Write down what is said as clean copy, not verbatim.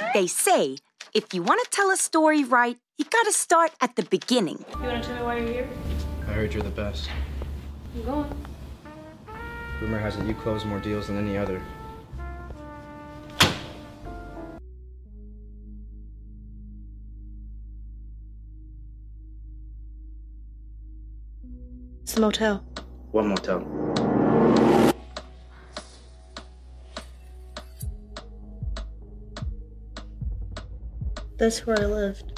They say, if you want to tell a story right, you gotta start at the beginning. You want to tell me why you're here? I heard you're the best. I'm going. Rumor has it you close more deals than any other. It's the motel. What motel? That's where I lived.